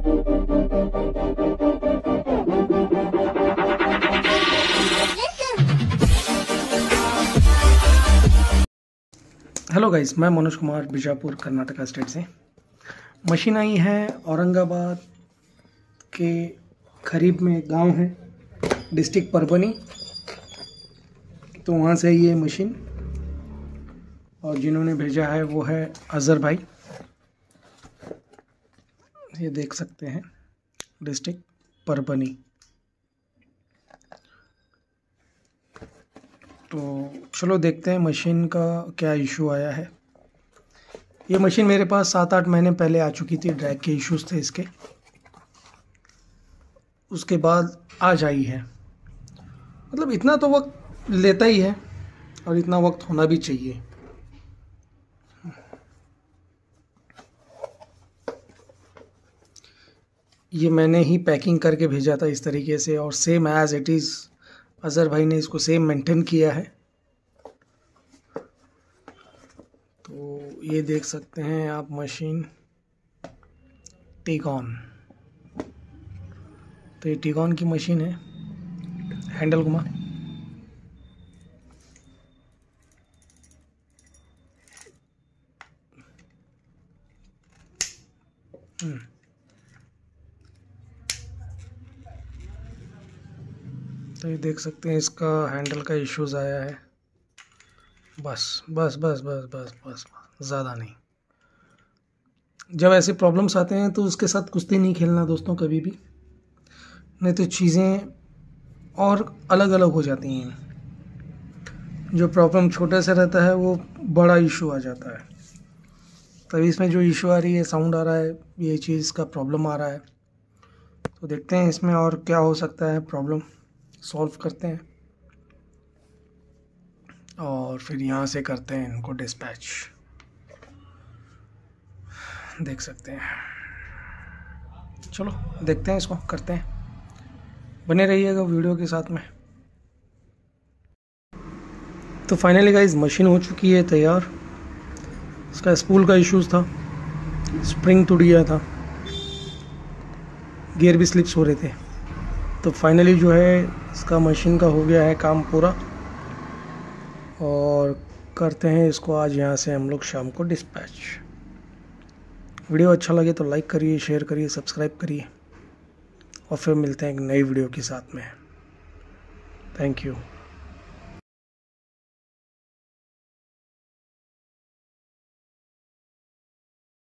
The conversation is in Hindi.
हेलो गाइस, मैं मनोज कुमार बीजापुर कर्नाटका स्टेट से। मशीन आई है औरंगाबाद के करीब में गांव है, डिस्ट्रिक्ट परभनी। तो वहाँ से ये मशीन, और जिन्होंने भेजा है वो है अजहर भाई। ये देख सकते हैं, डिस्ट्रिक्ट परभनी। तो चलो देखते हैं मशीन का क्या इशू आया है। ये मशीन मेरे पास 7-8 महीने पहले आ चुकी थी, ड्रैग के इश्यूज थे इसके, उसके बाद आज आई है। मतलब इतना तो वक्त लेता ही है, और इतना वक्त होना भी चाहिए। ये मैंने ही पैकिंग करके भेजा था इस तरीके से, और same as it is Azhar भाई ने इसको सेम मेंटेन किया है। तो ये देख सकते हैं आप, मशीन टिगॉन। तो ये टिगॉन की मशीन है। हैंडल घुमा। तो ये देख सकते हैं, इसका हैंडल का इश्यूज आया है। बस बस बस बस बस बस, ज़्यादा नहीं। जब ऐसे प्रॉब्लम्स आते हैं तो उसके साथ कुश्ती नहीं खेलना दोस्तों, कभी भी, नहीं तो चीज़ें और अलग अलग हो जाती हैं। जो प्रॉब्लम छोटे से रहता है वो बड़ा इशू आ जाता है। तभी इसमें जो इशू आ रही है, साउंड आ रहा है, ये चीज़ का प्रॉब्लम आ रहा है। तो देखते हैं इसमें और क्या हो सकता है, प्रॉब्लम सॉल्व करते हैं और फिर यहाँ से करते हैं इनको डिस्पैच। देख सकते हैं, चलो देखते हैं, इसको करते हैं। बने रहिएगा वीडियो के साथ में। तो फाइनली गाइस, मशीन हो चुकी है तैयार। इसका स्पूल का इश्यूज था, स्प्रिंग टूट गया था, गियर भी स्लिप्स हो रहे थे। तो फाइनली जो है इसका मशीन का हो गया है काम पूरा, और करते हैं इसको आज यहाँ से हम लोग शाम को डिस्पैच। वीडियो अच्छा लगे तो लाइक करिए, शेयर करिए, सब्सक्राइब करिए, और फिर मिलते हैं एक नई वीडियो के साथ में। Thank you.